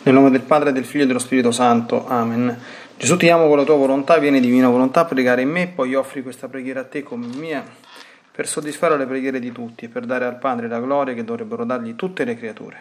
Nel nome del Padre, del Figlio e dello Spirito Santo. Amen. Gesù, ti amo con la tua volontà, vieni divina volontà a pregare in me, poi offri questa preghiera a te come mia, per soddisfare le preghiere di tutti e per dare al Padre la gloria che dovrebbero dargli tutte le creature.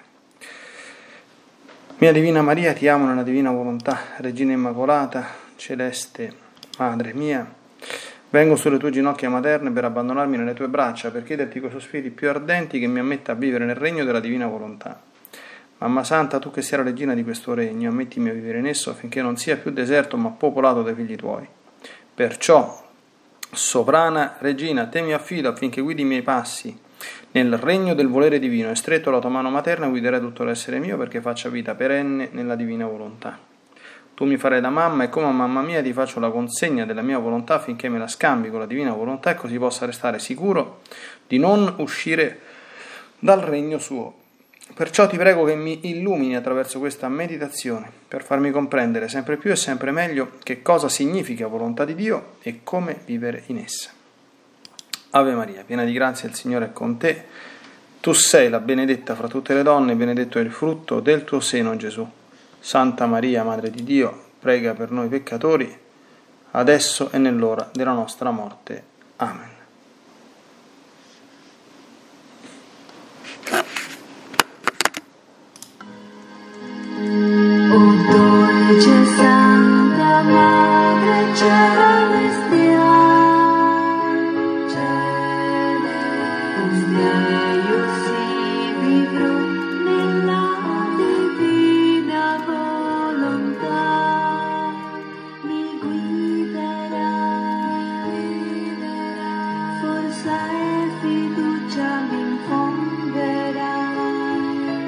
Mia Divina Maria, ti amo nella divina volontà, Regina Immacolata, celeste Madre mia, vengo sulle tue ginocchia materne per abbandonarmi nelle tue braccia, per chiederti coi sospiri più ardenti che mi ammetta a vivere nel regno della divina volontà. Mamma Santa, tu che sei la regina di questo regno, ammettimi a vivere in esso affinché non sia più deserto ma popolato dai figli tuoi. Perciò, sovrana regina, a te mi affido affinché guidi i miei passi nel regno del volere divino, e stretto la tua mano materna guiderai tutto l'essere mio perché faccia vita perenne nella divina volontà. Tu mi farai da mamma e come a mamma mia ti faccio la consegna della mia volontà affinché me la scambi con la divina volontà e così possa restare sicuro di non uscire dal regno suo. Perciò ti prego che mi illumini attraverso questa meditazione per farmi comprendere sempre più e sempre meglio che cosa significa volontà di Dio e come vivere in essa. Ave Maria, piena di grazia, il Signore è con te. Tu sei la benedetta fra tutte le donne, benedetto è il frutto del tuo seno, Gesù. Santa Maria, Madre di Dio, prega per noi peccatori, adesso e nell'ora della nostra morte. Amen. Dolce Santa Madre Celestial, io si vivrò nella divina volontà, mi guiderai, forza e fiducia mi infonderai,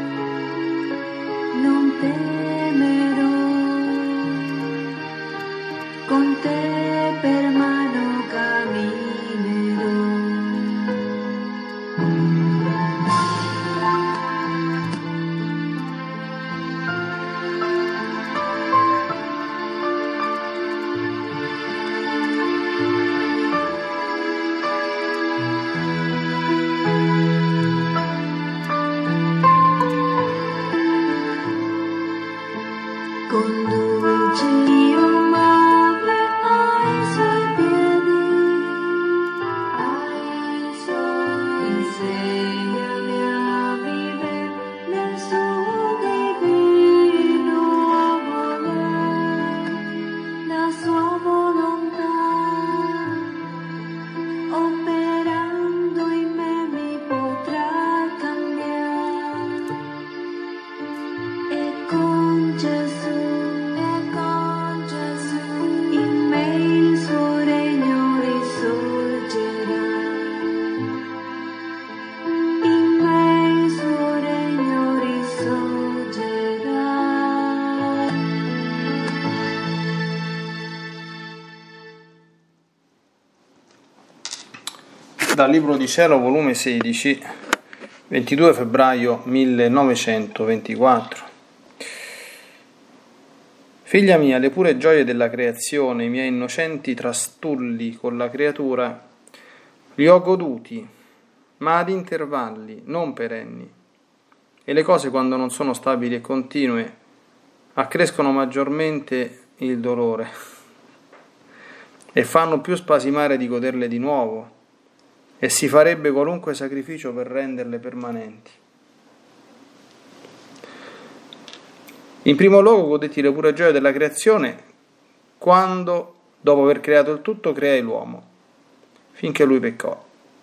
non temerò, con te per mano camminerò. Conduci io madre ai suoi piedi, insegnami a vivere nel suo divino volere, la sua volontà, operando in me mi potrà cambiare, e con Gesù in me il suo regno risorgerà, in me il suo regno risorgerà. Dal Libro di Cielo, volume 16, 22 febbraio 1924. Figlia mia, le pure gioie della creazione, i miei innocenti trastulli con la creatura, li ho goduti, ma ad intervalli, non perenni, e le cose quando non sono stabili e continue accrescono maggiormente il dolore e fanno più spasimare di goderle di nuovo, e si farebbe qualunque sacrificio per renderle permanenti. In primo luogo godetti le pure gioie della creazione quando, dopo aver creato il tutto, creai l'uomo, finché lui peccò.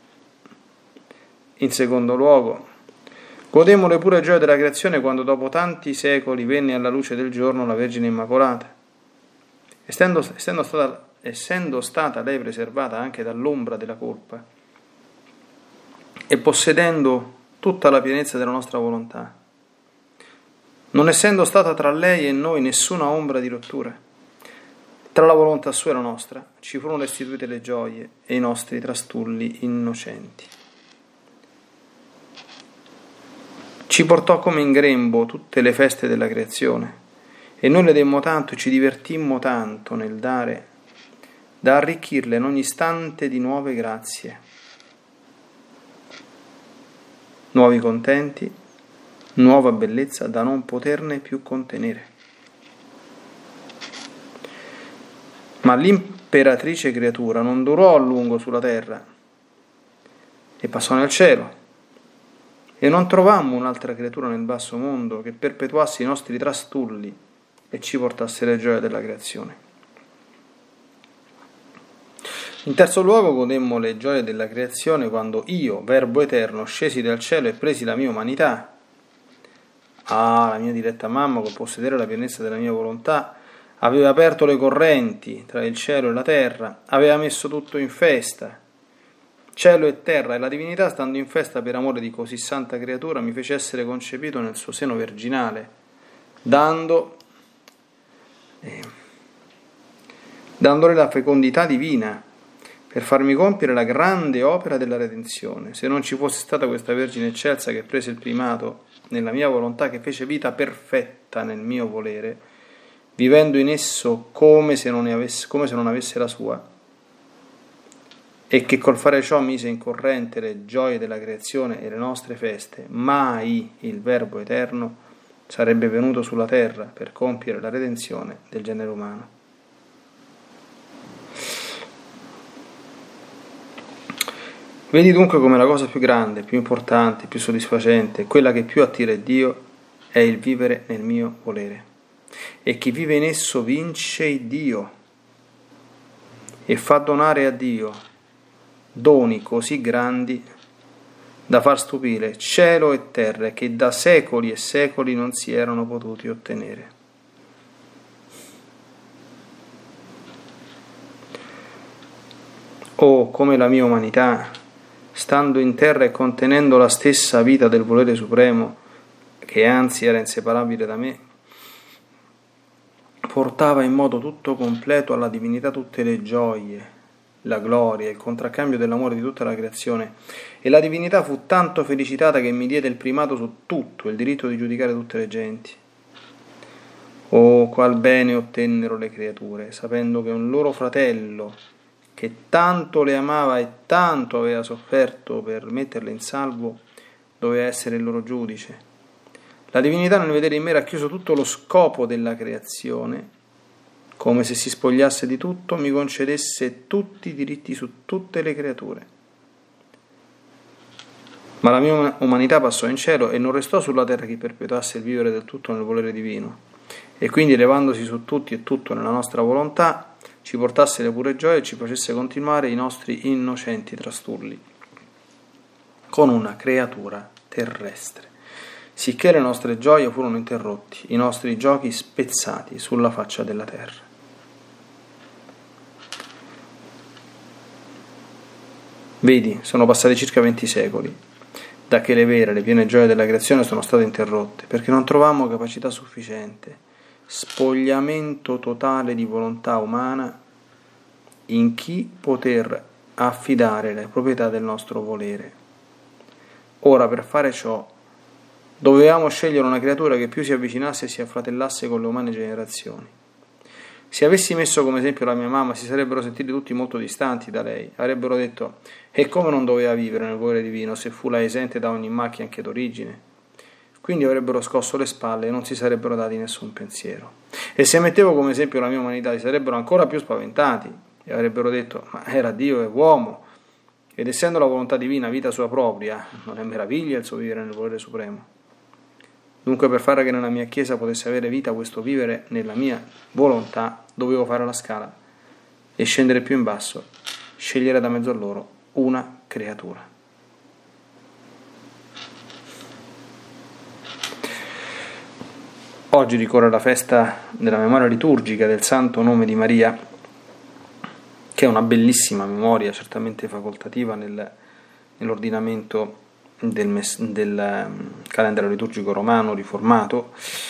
In secondo luogo, godemmo le pure gioie della creazione quando dopo tanti secoli venne alla luce del giorno la Vergine Immacolata. Essendo stata lei preservata anche dall'ombra della colpa e possedendo tutta la pienezza della nostra volontà, non essendo stata tra lei e noi nessuna ombra di rottura, tra la volontà sua e la nostra ci furono restituite le gioie e i nostri trastulli innocenti. Ci portò come in grembo tutte le feste della creazione e noi le demmo tanto e ci divertimmo tanto nel dare da arricchirle in ogni istante di nuove grazie, nuovi contenti nuova bellezza da non poterne più contenere. Ma l'imperatrice creatura non durò a lungo sulla terra e passò nel cielo, e non trovammo un'altra creatura nel basso mondo che perpetuasse i nostri trastulli e ci portasse le gioie della creazione. In terzo luogo godemmo le gioie della creazione quando io, Verbo eterno, scesi dal cielo e presi la mia umanità. La mia diretta mamma, col possedere la pienezza della mia volontà, aveva aperto le correnti tra il cielo e la terra, aveva messo tutto in festa. Cielo e terra e la divinità, stando in festa per amore di così santa creatura, mi fece essere concepito nel suo seno virginale, dandole la fecondità divina per farmi compiere la grande opera della redenzione. Se non ci fosse stata questa Vergine eccelsa che prese il primato nella mia volontà, che fece vita perfetta nel mio volere, vivendo in esso come se non avesse la sua, e che col fare ciò mise in corrente le gioie della creazione e le nostre feste, mai il Verbo eterno sarebbe venuto sulla terra per compiere la redenzione del genere umano. Vedi dunque come la cosa più grande, più importante, più soddisfacente, quella che più attira Dio, è il vivere nel mio volere. E chi vive in esso vince il Dio e fa donare a Dio doni così grandi da far stupire cielo e terra, che da secoli e secoli non si erano potuti ottenere. Oh, come la mia umanità, stando in terra e contenendo la stessa vita del volere supremo, che anzi era inseparabile da me, portava in modo tutto completo alla divinità tutte le gioie, la gloria, il contraccambio dell'amore di tutta la creazione, e la divinità fu tanto felicitata che mi diede il primato su tutto, il diritto di giudicare tutte le genti. Oh, qual bene ottennero le creature, sapendo che un loro fratello, che tanto le amava e tanto aveva sofferto per metterle in salvo, doveva essere il loro giudice. La divinità, nel vedere in me racchiuso tutto lo scopo della creazione, come se si spogliasse di tutto, mi concedesse tutti i diritti su tutte le creature. Ma la mia umanità passò in cielo e non restò sulla terra chi perpetuasse il vivere del tutto nel volere divino, e quindi elevandosi su tutti e tutto nella nostra volontà, ci portasse le pure gioie e ci facesse continuare i nostri innocenti trastulli con una creatura terrestre, sicché le nostre gioie furono interrotti, i nostri giochi spezzati sulla faccia della terra. Vedi, sono passati circa 20 secoli da che le vere, le piene gioie della creazione sono state interrotte, perché non trovammo capacità sufficiente, spogliamento totale di volontà umana in chi poter affidare le proprietà del nostro volere. Ora, per fare ciò, dovevamo scegliere una creatura che più si avvicinasse e si affratellasse con le umane generazioni. Se avessi messo come esempio la mia mamma, si sarebbero sentiti tutti molto distanti da lei, avrebbero detto: e come non doveva vivere nel volere divino se fu la esente da ogni macchia anche d'origine? Quindi avrebbero scosso le spalle e non si sarebbero dati nessun pensiero. E se mettevo come esempio la mia umanità, si sarebbero ancora più spaventati e avrebbero detto: ma era Dio e uomo, ed essendo la volontà divina vita sua propria, non è meraviglia il suo vivere nel volere supremo? Dunque, per fare che nella mia Chiesa potesse avere vita questo vivere nella mia volontà, dovevo fare la scala e scendere più in basso, scegliere da mezzo a loro una creatura. Oggi ricorre la festa della memoria liturgica del Santo Nome di Maria, che è una bellissima memoria, certamente facoltativa nell'ordinamento del calendario liturgico romano riformato,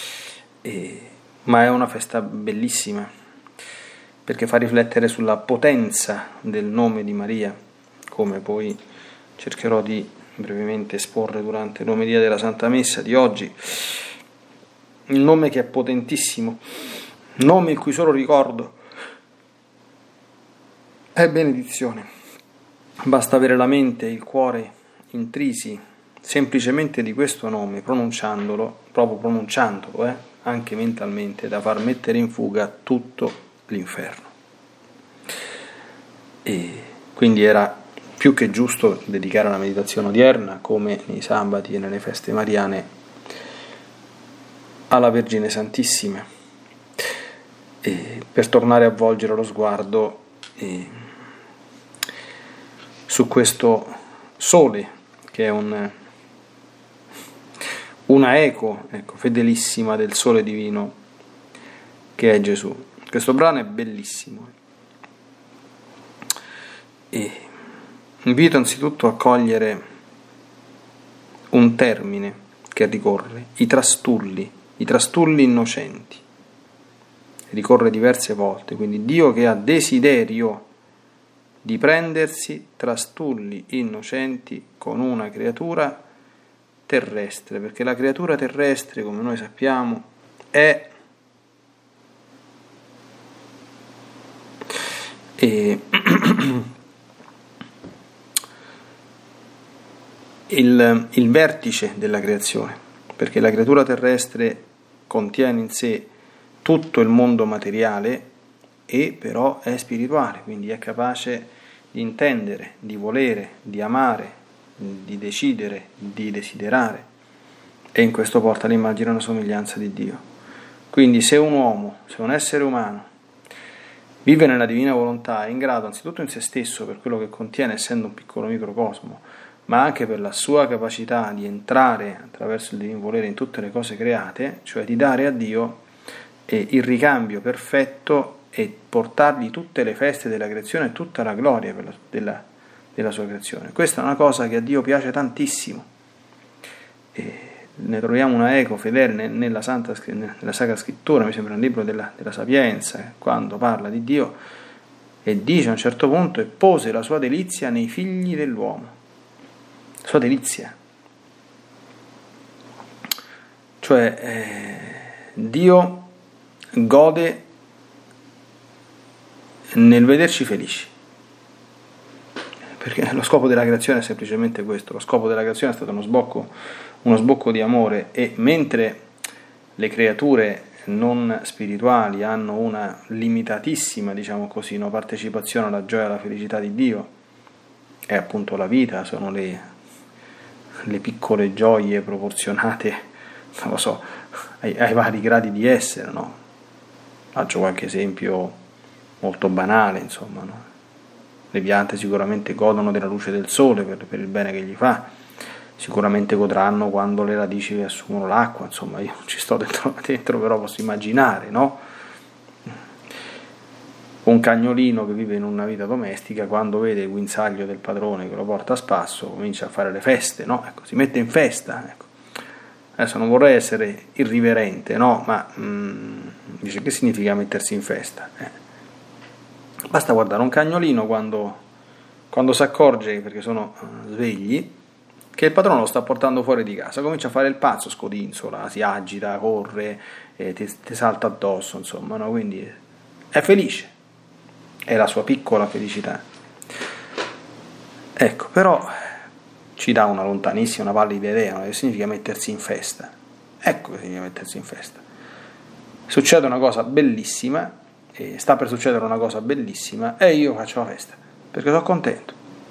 ma è una festa bellissima perché fa riflettere sulla potenza del nome di Maria, come poi cercherò di brevemente esporre durante l'omelia della Santa Messa di oggi. Il nome che è potentissimo, nome il cui solo ricordo è benedizione. Basta avere la mente e il cuore intrisi semplicemente di questo nome, pronunciandolo, proprio pronunciandolo, anche mentalmente, da far mettere in fuga tutto l'inferno. E quindi era più che giusto dedicare la meditazione odierna, come nei sabati e nelle feste mariane, alla Vergine Santissima, per tornare a volgere lo sguardo su questo sole, che è una eco, fedelissima del sole divino che è Gesù. Questo brano è bellissimo e invito anzitutto a cogliere un termine che ricorre, i trastulli innocenti. Ricorre diverse volte, quindi Dio che ha desiderio di prendersi trastulli innocenti con una creatura terrestre, perché la creatura terrestre, come noi sappiamo, è il vertice della creazione, perché la creatura terrestre contiene in sé tutto il mondo materiale e però è spirituale, quindi è capace di intendere, di volere, di amare, di decidere, di desiderare, e in questo porta l'immagine e la somiglianza di Dio. Quindi se un uomo, se un essere umano vive nella divina volontà, è in grado anzitutto in se stesso, per quello che contiene essendo un piccolo microcosmo, ma anche per la sua capacità di entrare attraverso il divino volere in tutte le cose create, cioè di dare a Dio il ricambio perfetto e portargli tutte le feste della creazione e tutta la gloria della sua creazione. Questa è una cosa che a Dio piace tantissimo. Ne troviamo una eco fedele nella Sacra Scrittura, mi sembra un libro della Sapienza, quando parla di Dio e dice a un certo punto: e pose la sua delizia nei figli dell'uomo. La sua delizia. Cioè Dio gode nel vederci felici, perché lo scopo della creazione è semplicemente questo. Lo scopo della creazione è stato uno sbocco di amore, e mentre le creature non spirituali hanno una limitatissima, diciamo così, partecipazione alla gioia e alla felicità di Dio, è appunto la vita, sono le piccole gioie proporzionate, non lo so, ai vari gradi di essere, no? Faccio qualche esempio molto banale, insomma, no? Le piante sicuramente godono della luce del sole per il bene che gli fa, sicuramente godranno quando le radici assumono l'acqua, insomma, io non ci sto dentro, però posso immaginare, no? Un cagnolino che vive in una vita domestica, quando vede il guinzaglio del padrone che lo porta a spasso, comincia a fare le feste, no? Ecco, si mette in festa, ecco. Adesso non vorrei essere irriverente, no? Ma dice, che significa mettersi in festa? Basta guardare un cagnolino quando si accorge, perché sono svegli, che il padrone lo sta portando fuori di casa, comincia a fare il pazzo, scodinzola, si agita, corre, ti salta addosso, insomma, no? Quindi è felice, è la sua piccola felicità. Ecco, però ci dà una lontanissima, una pallida idea, che significa mettersi in festa. Ecco che significa mettersi in festa. Succede una cosa bellissima, sta per succedere una cosa bellissima, e io faccio la festa, perché sono contento.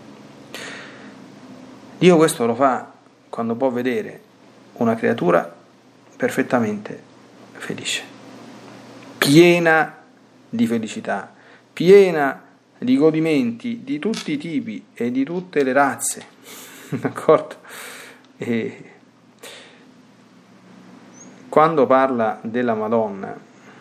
Dio questo lo fa quando può vedere una creatura perfettamente felice, piena di felicità, piena di godimenti di tutti i tipi e di tutte le razze, d'accordo? E quando parla della Madonna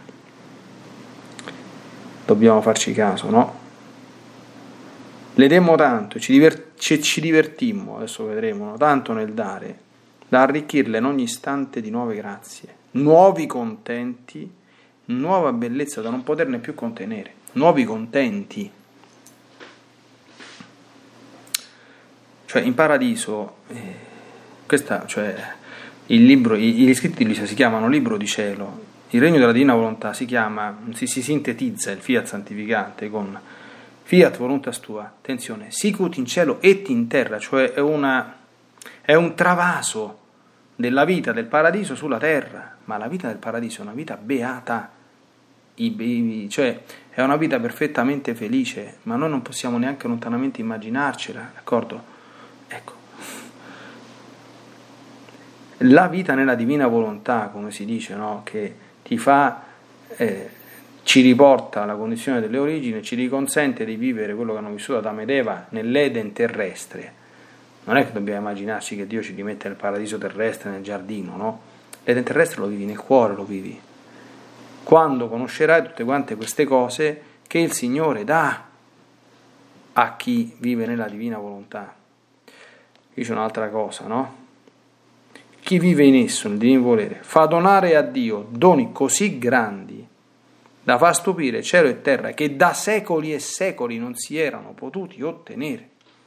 dobbiamo farci caso, no? Le demmo tanto, ci divertimmo, adesso vedremo, no? Tanto nel dare, da arricchirle in ogni istante di nuove grazie, nuovi contenti, nuova bellezza da non poterne più contenere, nuovi contenti. Cioè in paradiso, il libro, gli scritti di Luisa si chiamano libro di cielo, il regno della divina volontà si sintetizza il fiat santificante con fiat voluntas tua, attenzione, sicut in cielo et in terra, cioè è è un travaso della vita del paradiso sulla terra, ma la vita del paradiso è una vita beata, cioè è una vita perfettamente felice, ma noi non possiamo neanche lontanamente immaginarcela, d'accordo? Ecco, la vita nella divina volontà, come si dice, no? Che ti fa, ci riporta alla condizione delle origini, ci riconsente di vivere quello che hanno vissuto Adamo ed Eva nell'Eden terrestre. Non è che dobbiamo immaginarci che Dio ci rimette nel paradiso terrestre, nel giardino, no? L'Eden terrestre lo vivi nel cuore, lo vivi. Quando conoscerai tutte quante queste cose che il Signore dà a chi vive nella divina volontà. Qui c'è un'altra cosa, no? Chi vive in esso, nel divino volere, fa donare a Dio doni così grandi da far stupire cielo e terra, che da secoli e secoli non si erano potuti ottenere.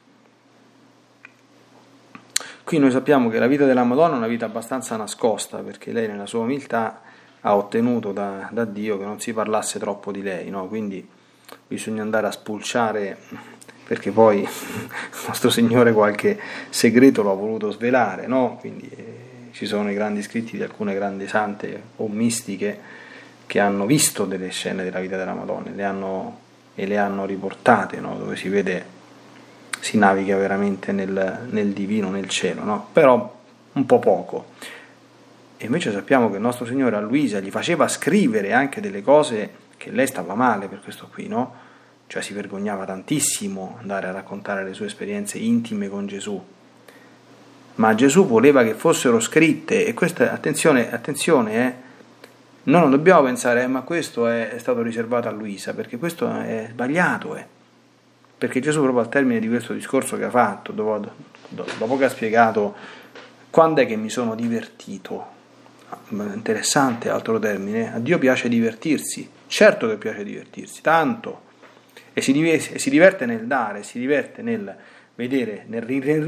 Qui noi sappiamo che la vita della Madonna è una vita abbastanza nascosta, perché lei nella sua umiltà ha ottenuto da Dio che non si parlasse troppo di lei, no? Quindi bisogna andare a spulciare, perché poi il nostro Signore qualche segreto lo ha voluto svelare, no? Quindi ci sono i grandi scritti di alcune grandi sante o mistiche che hanno visto delle scene della vita della Madonna e le hanno riportate, no? Dove si vede, si naviga veramente nel divino, nel cielo, no? Però un po' poco. E invece sappiamo che il nostro Signore a Luisa gli faceva scrivere anche delle cose che lei stava male per questo qui, no? Cioè si vergognava tantissimo andare a raccontare le sue esperienze intime con Gesù, ma Gesù voleva che fossero scritte. E questa, attenzione, noi non dobbiamo pensare ma questo è stato riservato a Luisa, perché questo è sbagliato, perché Gesù proprio al termine di questo discorso che ha fatto, dopo che ha spiegato quando è che mi sono divertito, interessante, altro termine, a Dio piace divertirsi, certo che piace divertirsi, tanto, e si diverte nel dare, si diverte nel vedere, nel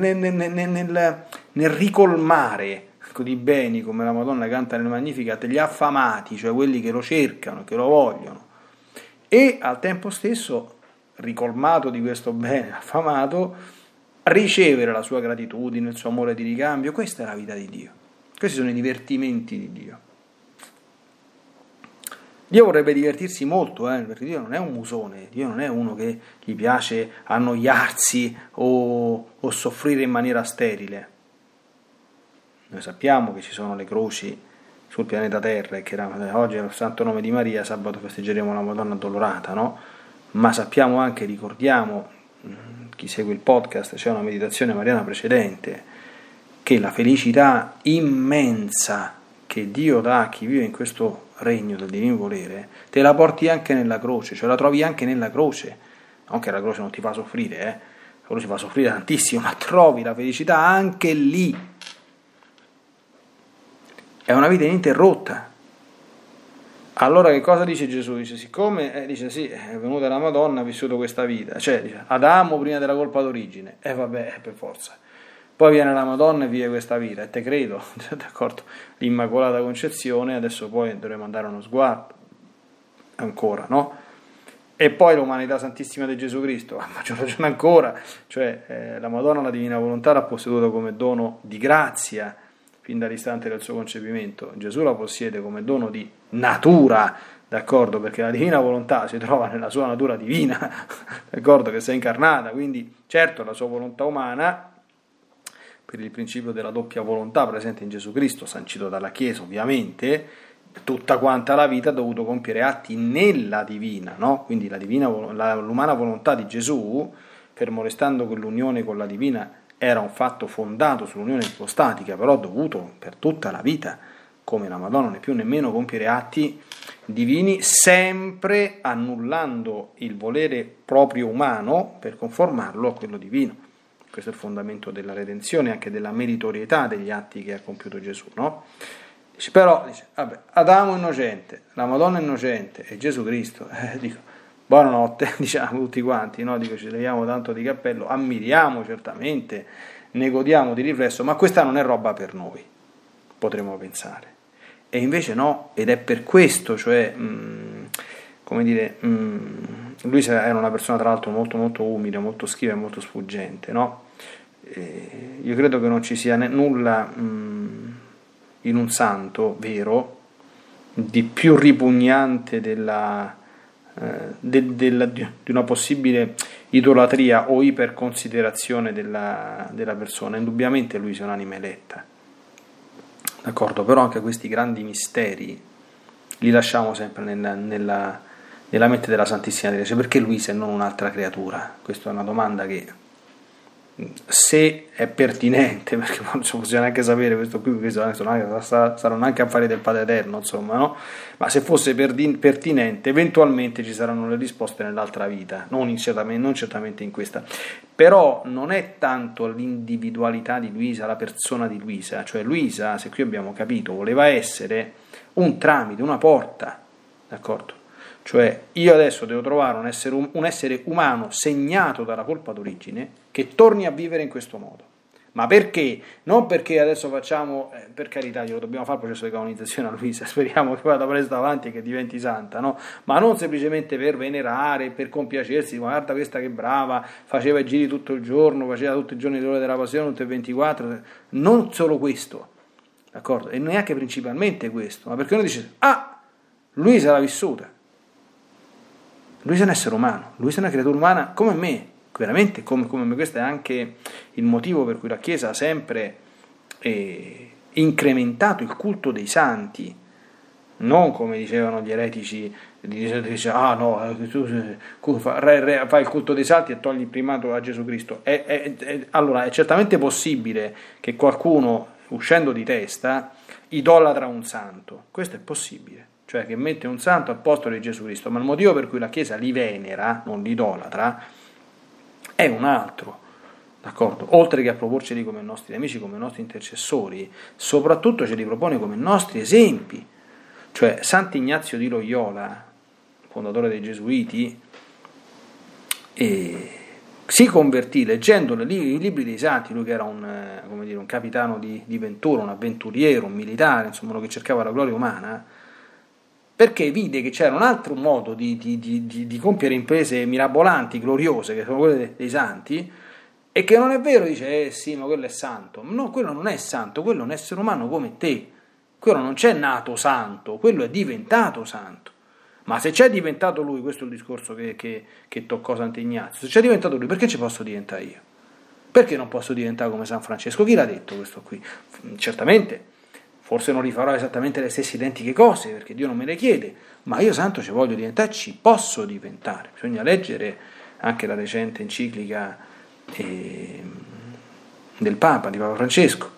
ricolmare di beni, come la Madonna canta nel Magnificat, gli affamati, cioè quelli che lo cercano, che lo vogliono, e al tempo stesso, ricolmato di questo bene, affamato, ricevere la sua gratitudine, il suo amore di ricambio. Questa è la vita di Dio, questi sono i divertimenti di Dio. Dio vorrebbe divertirsi molto, perché Dio non è un musone, Dio non è uno che gli piace annoiarsi o soffrire in maniera sterile. Noi sappiamo che ci sono le croci sul pianeta Terra e che oggi è il Santo Nome di Maria, sabato festeggeremo la Madonna Addolorata, no? Ma sappiamo anche, ricordiamo, chi segue il podcast, c'è una meditazione mariana precedente, che la felicità immensa che Dio dà a chi vive in questo regno del divino volere, te la porti anche nella croce, cioè la trovi anche nella croce, non che la croce non ti fa soffrire, la croce fa soffrire tantissimo, ma trovi la felicità anche lì. È una vita ininterrotta. Allora che cosa dice Gesù? Dice, siccome dice sì, è venuta la Madonna, ha vissuto questa vita, cioè dice, Adamo prima della colpa d'origine, vabbè, per forza. Poi viene la Madonna e vive questa vita, e te credo, d'accordo? L'Immacolata Concezione, adesso poi dovremo andare a uno sguardo, ancora, no? E poi l'umanità santissima di Gesù Cristo, a maggior ragione ancora, cioè la Madonna, la Divina Volontà, l'ha posseduto come dono di grazia, fin dall'istante del suo concepimento. Gesù la possiede come dono di natura, d'accordo? Perché la Divina Volontà si trova nella sua natura divina, d'accordo? Che si è incarnata, quindi certo la sua volontà umana, per il principio della doppia volontà presente in Gesù Cristo, sancito dalla Chiesa ovviamente, tutta quanta la vita ha dovuto compiere atti nella divina, no? Quindi l'umana volontà di Gesù, fermo restando che l'unione con la divina era un fatto fondato sull'unione ipostatica, però dovuto per tutta la vita, come la Madonna, né più né meno, compiere atti divini, sempre annullando il volere proprio umano per conformarlo a quello divino. Questo è il fondamento della redenzione, anche della meritorietà degli atti che ha compiuto Gesù, no? Però, vabbè, Adamo innocente, la Madonna innocente e Gesù Cristo, dico, buonanotte, diciamo tutti quanti, no? Dico, ci leviamo tanto di cappello, ammiriamo certamente, ne godiamo di riflesso, ma questa non è roba per noi, potremmo pensare. E invece no, ed è per questo, cioè, come dire, lui era una persona tra l'altro molto molto umile, molto schiva e molto sfuggente, no? io credo che non ci sia nulla in un santo vero di più ripugnante di una possibile idolatria o iperconsiderazione della persona. Indubbiamente lui sia un'anima eletta, d'accordo? Però anche questi grandi misteri li lasciamo sempre nella mente della Santissima Teresa. Perché lui se non un'altra creatura? Questa è una domanda che, se è pertinente, perché non si può neanche sapere questo qui, perché saranno anche affari del Padre Eterno, insomma, no? Ma se fosse pertinente, eventualmente ci saranno le risposte nell'altra vita, non certamente in questa. Però non è tanto l'individualità di Luisa, la persona di Luisa, cioè Luisa, se qui abbiamo capito, voleva essere un tramite, una porta, d'accordo? Cioè io adesso devo trovare un essere umano segnato dalla colpa d'origine che torni a vivere in questo modo. Ma perché? Non perché adesso facciamo, per carità, glielo dobbiamo fare il processo di canonizzazione a Luisa, speriamo che vada presto avanti e che diventi santa, no? Ma non semplicemente per venerare, per compiacersi, guarda questa che brava, faceva i giri tutto il giorno, faceva tutti i giorni l'ora della passione, tutte e 24, non solo questo, d'accordo? E neanche principalmente questo, ma perché uno dice, Luisa l'ha vissuta. Luisa è un essere umano, Luisa è una creatura umana come me, veramente come me. Questo è anche il motivo per cui la Chiesa ha sempre incrementato il culto dei santi, non come dicevano gli eretici, tu fai il culto dei santi e togli il primato a Gesù Cristo. Allora è certamente possibile che qualcuno, uscendo di testa, idolatra un santo, questo è possibile, cioè che mette un santo al posto di Gesù Cristo, ma il motivo per cui la Chiesa li venera, non li idolatra, è un altro, d'accordo? Oltre che a proporceli come nostri amici, come nostri intercessori, soprattutto ce li propone come nostri esempi. Cioè Sant'Ignazio di Loyola, fondatore dei Gesuiti, si convertì leggendo i libri dei santi. Lui che era un capitano di ventura, un avventuriero, un militare, insomma uno che cercava la gloria umana, perché vide che c'era un altro modo di compiere imprese mirabolanti, gloriose, che sono quelle dei santi, e che non è vero, dice, sì, ma quello è santo. No, quello non è santo, quello è un essere umano come te. Quello non c'è nato santo, quello è diventato santo. Ma se c'è diventato lui, questo è il discorso che toccò Sant'Ignazio, se c'è diventato lui, perché ci posso diventare io? Perché non posso diventare come San Francesco? Chi l'ha detto questo qui? Certamente, forse non rifarò esattamente le stesse identiche cose, perché Dio non me le chiede, ma io santo ci voglio diventare, ci posso diventare. Bisogna leggere anche la recente enciclica del Papa, di Papa Francesco,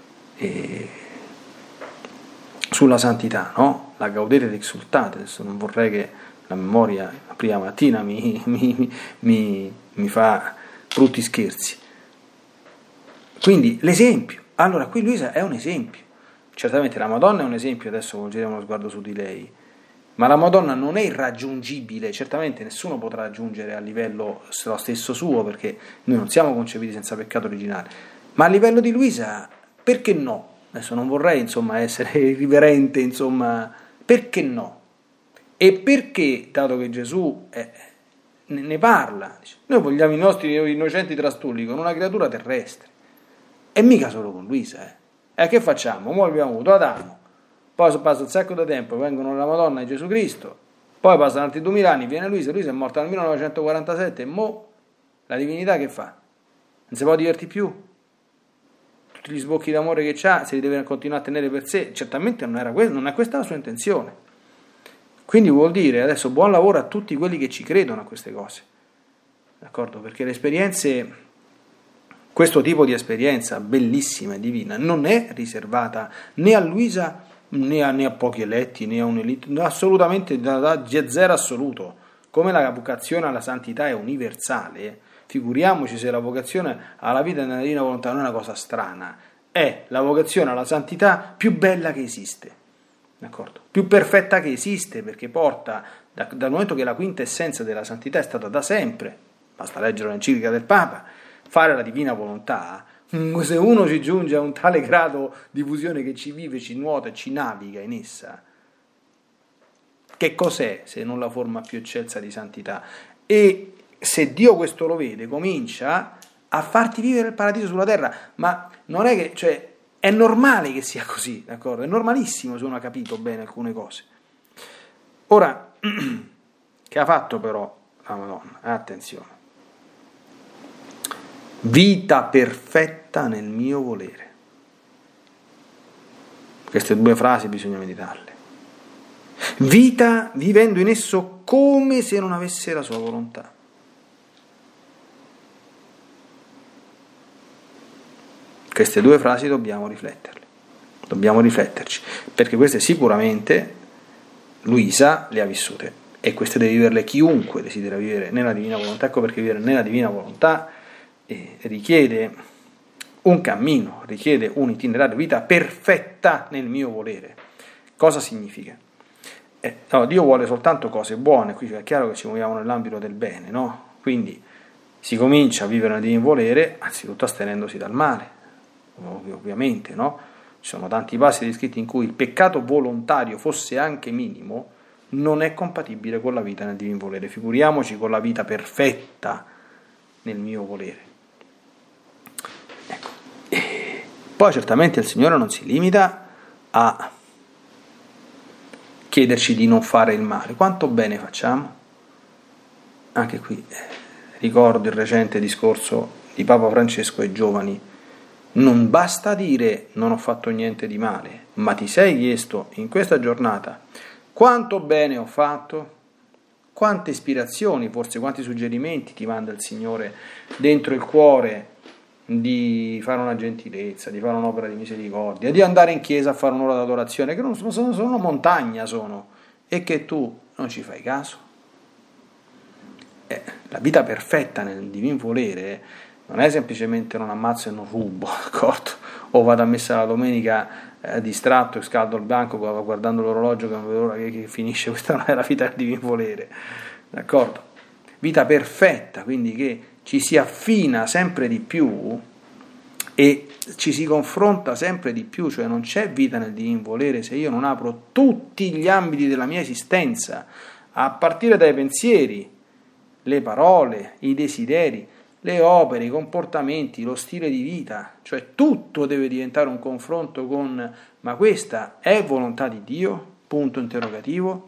sulla santità, no? La Gaudete et Exsultate. Adesso non vorrei che la memoria la prima mattina mi fa brutti scherzi. Quindi l'esempio. Allora qui Luisa è un esempio. Certamente la Madonna è un esempio, adesso volgeremo lo sguardo su di lei, ma la Madonna non è irraggiungibile, certamente nessuno potrà raggiungere a livello lo stesso suo, perché noi non siamo concepiti senza peccato originale, ma a livello di Luisa, perché no? Adesso non vorrei, insomma, essere irriverente, insomma, perché no? E perché, dato che Gesù ne parla, dice, noi vogliamo i nostri innocenti trastulli con una creatura terrestre, e mica solo con Luisa, E che facciamo? Ora abbiamo avuto Adamo, poi passa un sacco di tempo, vengono la Madonna e Gesù Cristo, poi passano altri 2000 anni, viene Luisa è morta nel 1947, e mo la divinità che fa? Non si può divertire più? Tutti gli sbocchi d'amore che c'ha, se li deve continuare a tenere per sé? Certamente non è questa la sua intenzione. Quindi vuol dire, adesso buon lavoro a tutti quelli che ci credono a queste cose, d'accordo? Perché le esperienze, questo tipo di esperienza bellissima e divina non è riservata né a Luisa né a pochi eletti né a un'elite, assolutamente da zero assoluto. Come la vocazione alla santità è universale, figuriamoci se la vocazione alla vita nella divina volontà non è una cosa strana, è la vocazione alla santità più bella che esiste, d'accordo? Più perfetta che esiste, perché porta, dal momento che la quinta essenza della santità è stata da sempre, basta leggere l'enciclica del Papa, fare la divina volontà, se uno ci giunge a un tale grado di fusione che ci vive, ci nuota e ci naviga in essa, che cos'è se non la forma più eccelsa di santità? E se Dio questo lo vede, comincia a farti vivere il paradiso sulla terra, ma non è che, cioè, è normale che sia così, d'accordo? È normalissimo se uno ha capito bene alcune cose. Ora, che ha fatto però la Madonna? Attenzione. Vita perfetta nel mio volere. Queste due frasi bisogna meditarle. Vita vivendo in esso come se non avesse la sua volontà. Queste due frasi dobbiamo rifletterle, dobbiamo rifletterci, perché queste sicuramente Luisa le ha vissute e queste deve viverle chiunque desidera vivere nella divina volontà. Ecco perché vivere nella divina volontà richiede un cammino, richiede un itinerario, vita perfetta nel mio volere. Cosa significa? No, Dio vuole soltanto cose buone, qui è chiaro che ci muoviamo nell'ambito del bene, no? Quindi si comincia a vivere nel divino volere anzitutto astenendosi dal male, ovviamente, no? Ci sono tanti passi descritti in cui il peccato volontario, fosse anche minimo, non è compatibile con la vita nel divino volere, figuriamoci con la vita perfetta nel mio volere. Ecco. E poi certamente il Signore non si limita a chiederci di non fare il male. Quanto bene facciamo? Anche qui ricordo il recente discorso di Papa Francesco ai giovani. Non basta dire non ho fatto niente di male, ma ti sei chiesto in questa giornata quanto bene ho fatto? Quante ispirazioni, forse quanti suggerimenti ti manda il Signore dentro il cuore di fare una gentilezza, di fare un'opera di misericordia, di andare in chiesa a fare un'ora d'adorazione, che non sono una montagna, e che tu non ci fai caso? La vita perfetta nel divin volere non è semplicemente non ammazzo e non rubo, d'accordo? O vado a messa la domenica distratto e scaldo il banco guardando l'orologio che non vedo l'ora che finisce. Questa non è la vita del divin volere, d'accordo? Vita perfetta, quindi che ci si affina sempre di più e ci si confronta sempre di più, cioè non c'è vita nel divin volere se io non apro tutti gli ambiti della mia esistenza, a partire dai pensieri, le parole, i desideri, le opere, i comportamenti, lo stile di vita, cioè tutto deve diventare un confronto con ma questa è volontà di Dio? Punto interrogativo.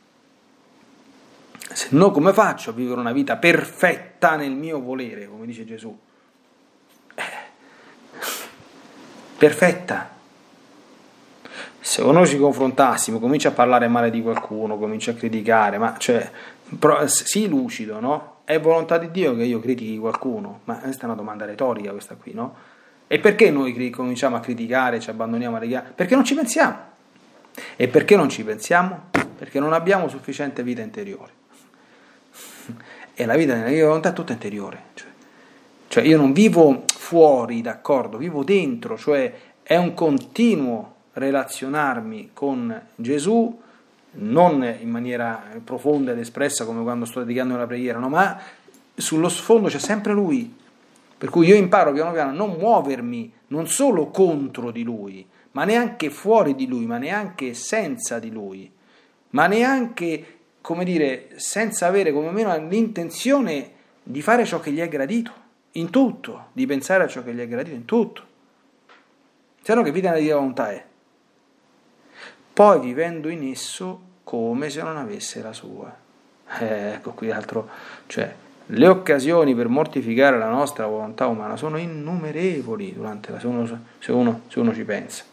Se no, come faccio a vivere una vita perfetta nel mio volere, come dice Gesù? Perfetta. Se noi ci confrontassimo, comincia a parlare male di qualcuno, comincia a criticare, ma cioè, sii lucido, no? È volontà di Dio che io critichi qualcuno? Ma questa è una domanda retorica questa qui, no? E perché noi cominciamo a criticare, ci abbandoniamo a regare? Perché non ci pensiamo. E perché non ci pensiamo? Perché non abbiamo sufficiente vita interiore. E la vita nella mia volontà è tutta interiore. Cioè io non vivo fuori, d'accordo? Vivo dentro, cioè è un continuo relazionarmi con Gesù, non in maniera profonda ed espressa come quando sto dedicando una preghiera, no, ma sullo sfondo c'è sempre Lui, per cui io imparo piano piano a non muovermi non solo contro di Lui, ma neanche fuori di Lui, ma neanche senza di Lui, ma neanche, come dire, senza avere come meno l'intenzione di fare ciò che gli è gradito, in tutto, di pensare a ciò che gli è gradito in tutto. Se no che vita nella volontà è? Poi vivendo in esso come se non avesse la sua. Ecco qui altro, cioè le occasioni per mortificare la nostra volontà umana sono innumerevoli durante se uno ci pensa.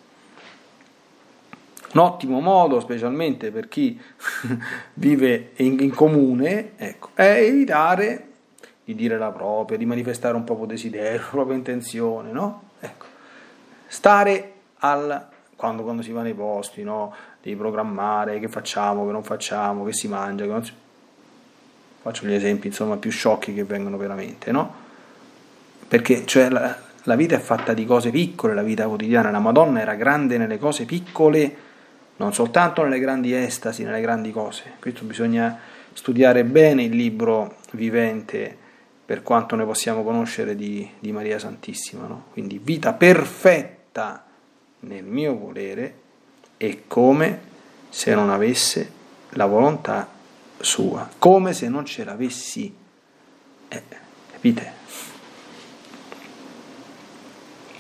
Un ottimo modo, specialmente per chi vive in comune, ecco, è evitare di dire la propria, di manifestare un proprio desiderio, la propria intenzione, no? Ecco, stare quando si va nei posti, no? Di programmare, che facciamo, che non facciamo, che si mangia, che non si... Faccio gli esempi, insomma, più sciocchi che vengono veramente, no? Perché, cioè, la vita è fatta di cose piccole, la vita quotidiana. La Madonna era grande nelle cose piccole, non soltanto nelle grandi estasi, nelle grandi cose. Questo bisogna studiare bene il libro vivente, per quanto ne possiamo conoscere di Maria Santissima, no? Quindi vita perfetta nel mio volere è come se non avesse la volontà sua, come se non ce l'avessi, capite?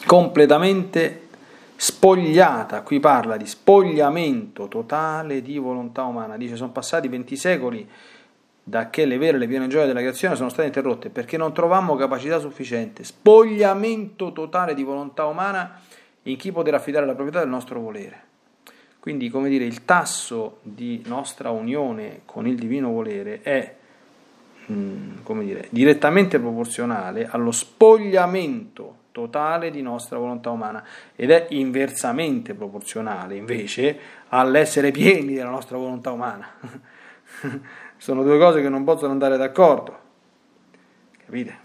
completamente spogliata. Qui parla di spogliamento totale di volontà umana. Dice: sono passati 20 secoli da che le vere e le piene gioie della creazione sono state interrotte perché non trovammo capacità sufficiente. Spogliamento totale di volontà umana in chi poter affidare la proprietà del nostro volere. Quindi, come dire, il tasso di nostra unione con il divino volere è come dire, direttamente proporzionale allo spogliamento totale di nostra volontà umana, ed è inversamente proporzionale invece all'essere pieni della nostra volontà umana. Sono due cose che non possono andare d'accordo, capite?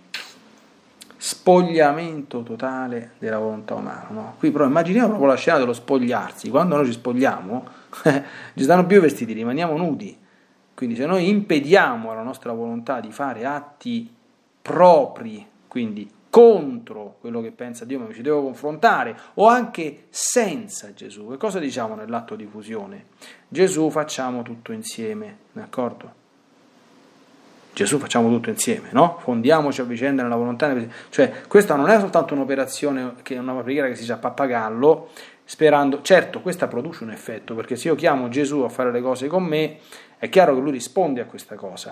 Spogliamento totale della volontà umana, no? Qui però immaginiamo proprio la scena dello spogliarsi. Quando noi ci spogliamo ci stanno più i vestiti, rimaniamo nudi. Quindi se noi impediamo alla nostra volontà di fare atti propri, quindi contro quello che pensa Dio, ma mi ci devo confrontare, o anche senza Gesù, che cosa diciamo nell'atto di fusione? Gesù, facciamo tutto insieme, d'accordo? Gesù, facciamo tutto insieme, no? Fondiamoci a vicenda nella volontà. Cioè, questa non è soltanto un'operazione, che è una preghiera che si dice a pappagallo, sperando. Certo, questa produce un effetto, perché se io chiamo Gesù a fare le cose con me, è chiaro che lui risponde a questa cosa,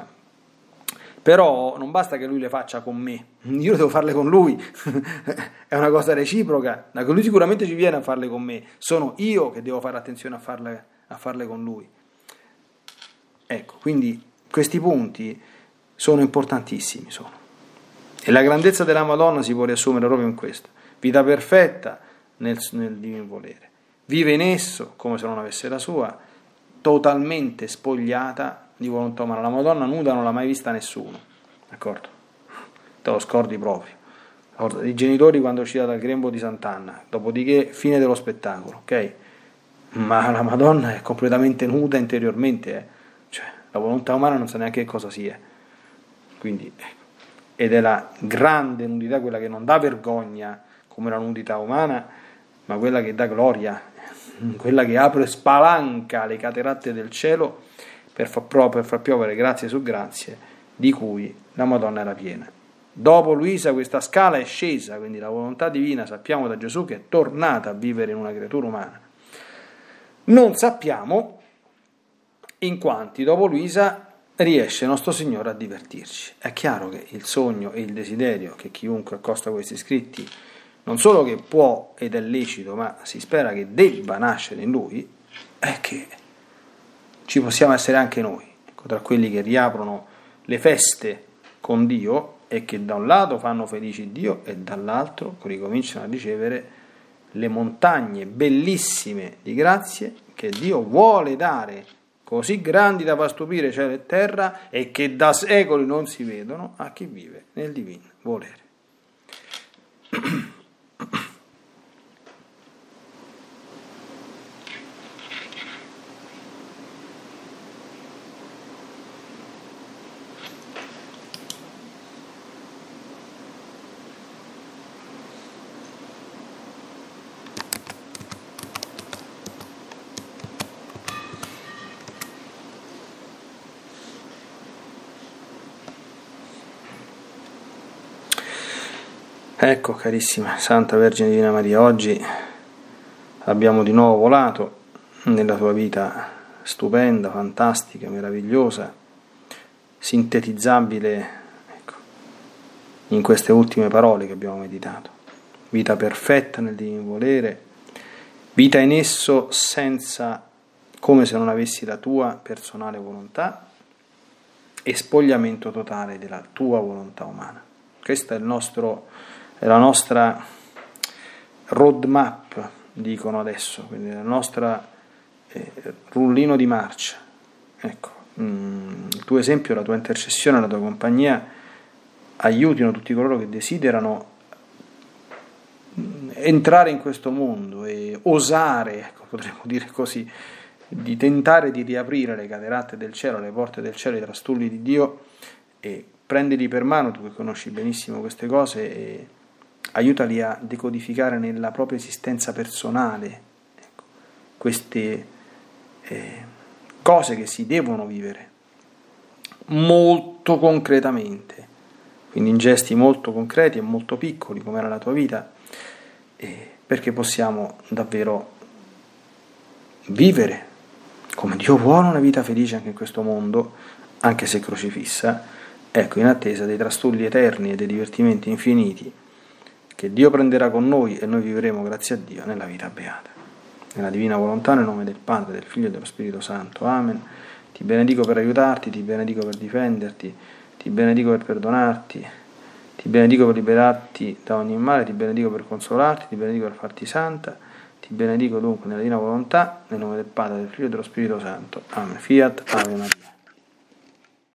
però non basta che lui le faccia con me, io devo farle con lui. È una cosa reciproca, che lui sicuramente ci viene a farle con me, sono io che devo fare attenzione a farle con lui. Ecco, quindi questi punti sono importantissimi, e la grandezza della Madonna si può riassumere proprio in questo: vita perfetta nel divino volere, vive in esso come se non avesse la sua, totalmente spogliata di volontà umana. La Madonna nuda non l'ha mai vista nessuno, d'accordo? Te lo scordi proprio. I genitori quando uscita dal grembo di Sant'Anna, dopodiché fine dello spettacolo, ok? Ma la Madonna è completamente nuda interiormente, cioè la volontà umana non sa neanche che cosa sia. Quindi, ed è la grande nudità, quella che non dà vergogna come la nudità umana, ma quella che dà gloria, quella che apre e spalanca le cateratte del cielo per far piovere grazie su grazie, di cui la Madonna era piena. Dopo Luisa questa scala è scesa, quindi la volontà divina, sappiamo da Gesù, che è tornata a vivere in una creatura umana. Non sappiamo in quanti dopo Luisa riesce nostro Signore a divertirci. È chiaro che il sogno e il desiderio che chiunque accosta questi scritti non solo che può ed è lecito, ma si spera che debba nascere in lui, è che ci possiamo essere anche noi, tra quelli che riaprono le feste con Dio e che da un lato fanno felici Dio e dall'altro ricominciano a ricevere le montagne bellissime di grazie che Dio vuole dare, così grandi da far stupire cielo e terra, e che da secoli non si vedono a chi vive nel divino volere. Ecco, carissima Santa Vergine Divina Maria, oggi abbiamo di nuovo volato nella tua vita stupenda, fantastica, meravigliosa, sintetizzabile, ecco, in queste ultime parole che abbiamo meditato. Vita perfetta nel divino volere, vita in esso senza, come se non avessi la tua personale volontà, e spogliamento totale della tua volontà umana. Questa è la nostra roadmap, dicono adesso, quindi la nostra rullino di marcia. Ecco, il tuo esempio, la tua intercessione, la tua compagnia aiutino tutti coloro che desiderano entrare in questo mondo e osare, ecco, potremmo dire così, di tentare di riaprire le cateratte del cielo, le porte del cielo, i trastulli di Dio, e prendili per mano, tu che conosci benissimo queste cose, e aiutali a decodificare nella propria esistenza personale, ecco, queste cose che si devono vivere molto concretamente, quindi in gesti molto concreti e molto piccoli, come era la tua vita, perché possiamo davvero vivere come Dio vuole una vita felice anche in questo mondo, anche se crocifissa, ecco, in attesa dei trastulli eterni e dei divertimenti infiniti che Dio prenderà con noi e noi vivremo, grazie a Dio, nella vita beata. Nella divina volontà, nel nome del Padre, del Figlio e dello Spirito Santo. Amen. Ti benedico per aiutarti, ti benedico per difenderti, ti benedico per perdonarti, ti benedico per liberarti da ogni male, ti benedico per consolarti, ti benedico per farti santa, ti benedico dunque nella divina volontà, nel nome del Padre, del Figlio e dello Spirito Santo. Amen. Fiat, Ave Maria.